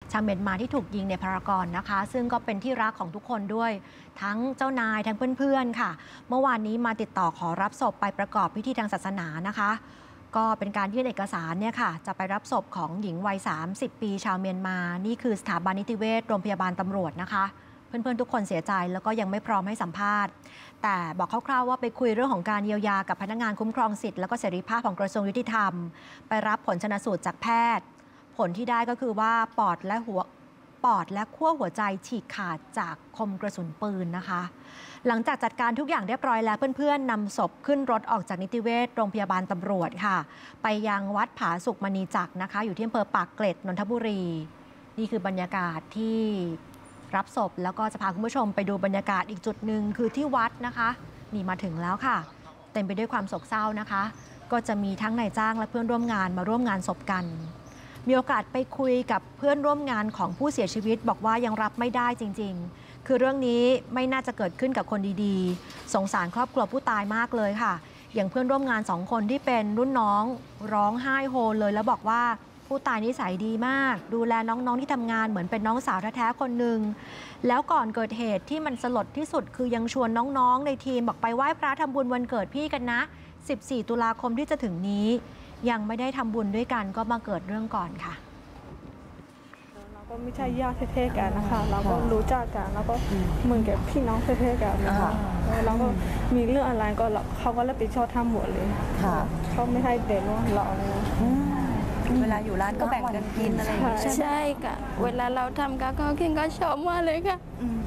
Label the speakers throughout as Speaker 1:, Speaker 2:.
Speaker 1: ชาวเมียนมาที่ถูกยิงในพารากอนนะคะ ซึ่งก็เป็นที่รักของทุกคนด้วยทั้งเจ้านายทั้งเพื่อนๆค่ะเมื่อวานนี้มาติดต่อขอรับศพไปประกอบพิธีทางศาสนานะคะก็เป็นการยื่นเอกสารเนี่ยค่ะจะไปรับศพของหญิงวัย30 ปีชาวเมียนมานี่คือสถาบันนิติเวชโรงพยาบาลตำรวจนะคะเพื่อนๆทุกคนเสียใจแล้วก็ยังไม่พร้อมให้สัมภาษณ์แต่บอกคร่าวๆว่าไปคุยเรื่องของการเยียวยากับพนักงานคุ้มครองสิทธิและก็เสรีภาพของกระทรวงยุติธรรมไปรับผลชันสูตรจากแพทย์ผลที่ได้ก็คือว่าปอดและขั้วหัวใจฉีกขาดจากคมกระสุนปืนนะคะหลังจากจัดการทุกอย่างเรียบร้อยแล้วเพื่อนๆนำศพขึ้นรถออกจากนิติเวชโรงพยาบาลตำรวจค่ะไปยังวัดผาสุกมณีจักรนะคะอยู่ที่อำเภอปากเกร็ดนนทบุรีนี่คือบรรยากาศที่รับศพแล้วก็จะพาคุณผู้ชมไปดูบรรยากาศอีกจุดหนึ่งคือที่วัดนะคะนี่มาถึงแล้วค่ะเต็มไปด้วยความโศกเศร้านะคะก็จะมีทั้งนายจ้างและเพื่อนร่วมงานมาร่วมงานศพกันมีโอกาสไปคุยกับเพื่อนร่วมงานของผู้เสียชีวิตบอกว่ายังรับไม่ได้จริงๆคือเรื่องนี้ไม่น่าจะเกิดขึ้นกับคนดีๆสงสารครอบครัวผู้ตายมากเลยค่ะอย่างเพื่อนร่วมงาน2 คนที่เป็นรุ่นน้องร้องไห้โฮเลยแล้วบอกว่าผู้ตายนิสัยดีมากดูแลน้องๆที่ทำงานเหมือนเป็นน้องสาวแท้ๆคนหนึ่งแล้วก่อนเกิดเหตุที่มันสลดที่สุดคือยังชวนน้องๆในทีมบอกไปไหว้พระทำบุญวันเกิดพี่กันนะ14 ตุลาคมที่จะถึงนี้ยังไม่ได้ทำบุญด้วยกันก็มาเกิดเรื่องก่อนค่ะ
Speaker 2: เราก็ไม่ใช่ญาติแท้ๆกันนะคะเราก็รู้จักกันแล้วก็เหมือนกับพี่น้องแท้ๆกันนะคะเราก็มีเรื่องอะไรก็เขาก็รับผิดชอบทั้งหมดเลยเขาไม่ให้เด็กว่าเราเลย
Speaker 3: เวลาอยู่ร้านก็แบ่งกันกินอะไรอย่างนี้
Speaker 4: ใช่ค่ะเวลาเราทำกับเขากินก็ชอบมากเลยค่ะ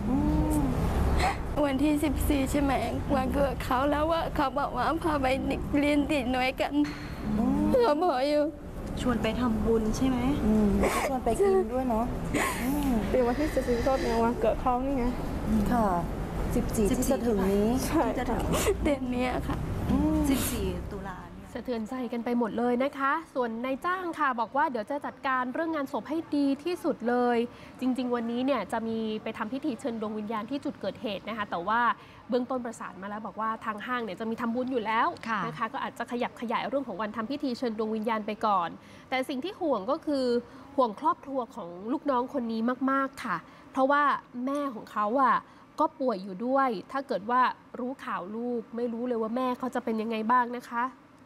Speaker 4: วันที่14ใช่ไหมวันเกิดเขาแล้วว่าเขาบอกว่าพาไปเรียนติดหน่วยกันเขาบอกอยู่
Speaker 3: ชวนไปทำบุญใช่ไหมชวนไปกินด้วยเนาะ
Speaker 2: เป็นวันที่14ก็เป็นวันเกิดเขานี่ไง
Speaker 3: ค่ะ14ที่จะถึงนี้
Speaker 2: ที่จะถึง
Speaker 4: เดือนนี้ค่ะ
Speaker 3: 14 ตุลา
Speaker 5: สะเทือนใจกันไปหมดเลยนะคะส่วนนายจ้างค่ะบอกว่าเดี๋ยวจะจัดการเรื่องงานศพให้ดีที่สุดเลยจริงๆวันนี้เนี่ยจะมีไปทำพิธีเชิญดวงวิญญาณที่จุดเกิดเหตุนะคะแต่ว่าเบื้องต้นประสานมาแล้วบอกว่าทางห้างเนี่ยจะมีทำบุญอยู่แล้วนะคะก็อาจจะขยับขยายเรื่องของวันทำพิธีเชิญดวงวิญญาณไปก่อนแต่สิ่งที่ห่วงก็คือห่วงครอบครัวของลูกน้องคนนี้มากๆค่ะเพราะว่าแม่ของเขาก็ป่วยอยู่ด้วยถ้าเกิดว่ารู้ข่าวลูกไม่รู้เลยว่าแม่เขาจะเป็นยังไงบ้างนะคะ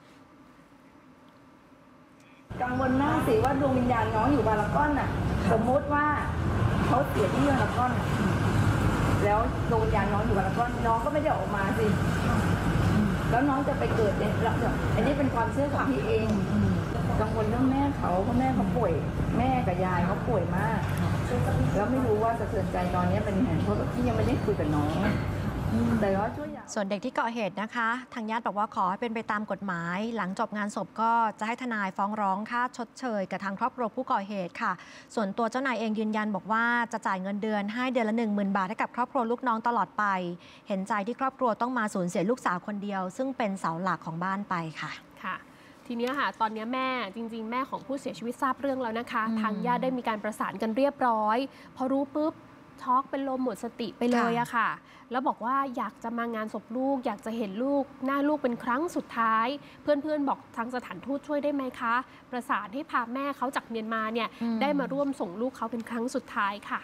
Speaker 6: กังวลมากสิว่าดวงวิญญาณน้องอยู่บารากอนน่ะสมมติว่าเขาเสียที่บารากอนแล้วดวงวิญญาณน้องอยู่บารากอนน้องก็ไม่ได้ออกมาสิแล้วน้องจะไปเกิดเนี่ยอันนี้เป็นความเชื่อของพี่เองกังวลเรื่องแม่เขาเพราะแม่เขาป่วยแม่กับยายเขาป่วยมากแล้วไม่รู้ว่าสะเทือนใจตอนนี้เป็นยังไงเพราะพี่ยังไม่ได้คุยกับน้องแต่ว่าช่วย
Speaker 1: ส่วนเด็กที่ก่อเหตุนะคะทางญาติบอกว่าขอให้เป็นไปตามกฎหมายหลังจบงานศพก็จะให้ทนายฟ้องร้องค่าชดเชยกับทางครอบครัวผู้ก่อเหตุค่ะส่วนตัวเจ้านายเองยืนยันบอกว่าจะจ่ายเงินเดือนให้เดือนละ 10,000 บาทให้กับครอบครัวลูกน้องตลอดไปเห็นใจที่ครอบครัวต้องมาสูญเสียลูกสาวคนเดียวซึ่งเป็นเสาหลักของบ้านไปค่ะ
Speaker 5: ทีนี้ค่ะตอนนี้แม่จริงๆแม่ของผู้เสียชีวิตทราบเรื่องแล้วนะคะทางญาติได้มีการประสานกันเรียบร้อยพอรู้ปุ๊บช็อกเป็นลมหมดสติไปเลยอะค่ะแล้วบอกว่าอยากจะมางานศพลูกอยากจะเห็นลูกหน้าลูกเป็นครั้งสุดท้ายเพื่อนๆบอกทางสถานทูตช่วยได้ไหมคะประสานให้พาแม่เขาจากเมียนมาเนี่ยได้มาร่วมส่งลูกเขาเป็นครั้งสุดท้ายค่ะ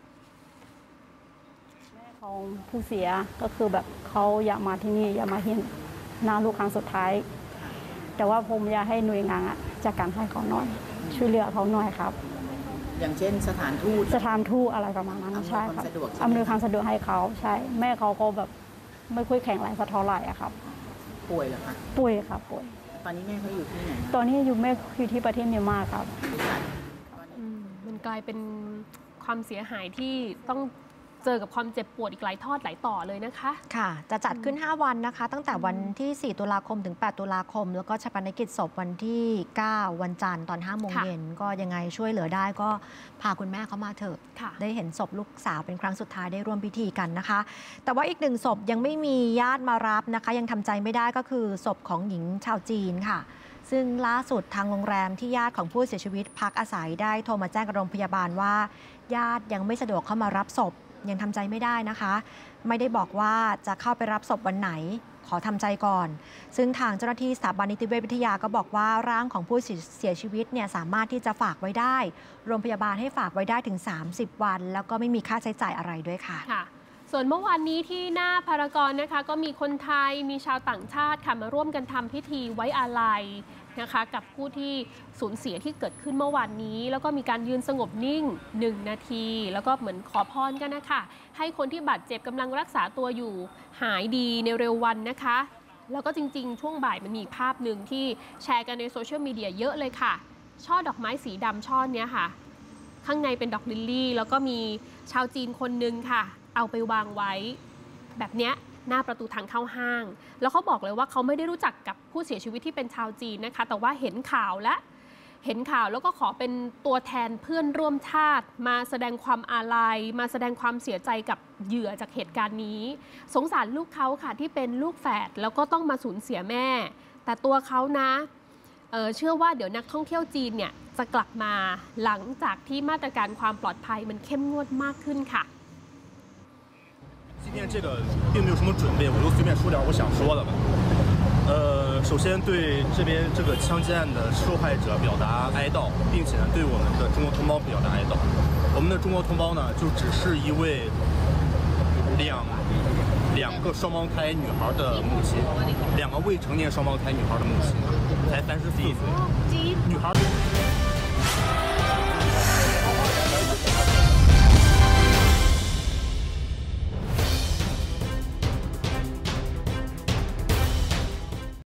Speaker 2: แม่ของผู้เสียก็คือแบบเขาอยากมาที่นี่อยากมาเห็นหน้าลูกครั้งสุดท้ายแต่ว่าผมอยากให้หน่วยงานจัดการให้เขาหน่อยช่วยเหลือเขาหน่อยครับ
Speaker 3: อย่างเช่นสถานทูต
Speaker 2: อะไรประมาณนั้นใช่ครับอำนวยความสะดวกให้เขาใช่แม่เขาก็แบบไม่ค่อยแข็งแรงสักเท่าไหร่อะครับ
Speaker 3: ป่วยเหรอคะ
Speaker 2: ป่วยครับป่วย
Speaker 3: ตอนนี้แม่เขาอยู่ที่ไหน
Speaker 2: ตอนนี้แม่อยู่ที่ประเทศเมียนมาครับ
Speaker 5: มันกลายเป็นความเสียหายที่ต้องเจอกับความเจ็บปวดอีกหลายทอดหลายต่อเลยนะคะ
Speaker 1: ค่ะจะจัดขึ้น5 วันนะคะตั้งแต่วันที่4 ตุลาคมถึง8 ตุลาคมแล้วก็ชาปนกิจศพวันที่9 วันจันทร์ตอน5 โมงเย็นก็ยังไงช่วยเหลือได้ก็พาคุณแม่เขามาเถอะได้เห็นศพลูกสาวเป็นครั้งสุดท้ายได้ร่วมพิธีกันนะคะแต่ว่าอีก1 ศพยังไม่มีญาติมารับนะคะยังทำใจไม่ได้ก็คือศพของหญิงชาวจีนค่ะซึ่งล่าสุดทางโรงแรมที่ญาติของผู้เสียชีวิตพักอาศัยได้โทรมาแจ้งกับโรงพยาบาลว่าญาติยังไม่สะดวกเข้ามารับศพยังทำใจไม่ได้นะคะ ไม่ได้บอกว่าจะเข้าไปรับศพวันไหน ขอทำใจก่อน ซึ่งทางเจ้าหน้าที่สถาบันนิติเวชวิทยาก็บอกว่าร่างของผู้เสียชีวิตเนี่ยสามารถที่จะฝากไว้ได้โรงพยาบาลให้ฝากไว้ได้ถึง 30 วัน แล้วก็ไม่มีค่าใช้จ่ายอะไรด้วยค่ะ
Speaker 5: ส่วนเมื่อวานนี้ที่หน้าพารากอนนะคะก็มีคนไทยมีชาวต่างชาติค่ะมาร่วมกันทำพิธีไว้อาลัยนะคะกับผู้ที่สูญเสียที่เกิดขึ้นเมื่อวานนี้แล้วก็มีการยืนสงบนิ่ง1 นาทีแล้วก็เหมือนขอพรกันนะคะให้คนที่บาดเจ็บกำลังรักษาตัวอยู่หายดีในเร็ววันนะคะแล้วก็จริงๆช่วงบ่ายมันมีภาพหนึ่งที่แชร์กันในโซเชียลมีเดียเยอะเลยค่ะช่อดอกไม้สีดำช่อเนี้ยค่ะข้างในเป็นดอกลิลลี่แล้วก็มีชาวจีนคนนึงค่ะเอาไปวางไว้แบบเนี้ยหน้าประตูทางเข้าห้างแล้วเขาบอกเลยว่าเขาไม่ได้รู้จักกับผู้เสียชีวิตที่เป็นชาวจีนนะคะแต่ว่าเห็นข่าวแล้วก็ขอเป็นตัวแทนเพื่อนร่วมชาติมาแสดงความอาลัยมาแสดงความเสียใจกับเหยื่อจากเหตุการณ์นี้สงสารลูกเขาค่ะที่เป็นลูกแฝดแล้วก็ต้องมาสูญเสียแม่แต่ตัวเขานะเชื่อว่าเดี๋ยวนักท่องเที่ยวจีนเนี่ยจะกลับมาหลังจากที่มาตรการความปลอดภัยมันเข้มงวดมากขึ้นค่ะ
Speaker 7: 今天这个并没有什么准备，我就随便说点我想说的吧。首先对这边这个枪击案的受害者表达哀悼，并且呢对我们的中国同胞表达哀悼。我们的中国同胞呢，就只是一位两个双胞胎女孩的母亲，2个未成年双胞胎女孩的母亲，才34岁，女孩。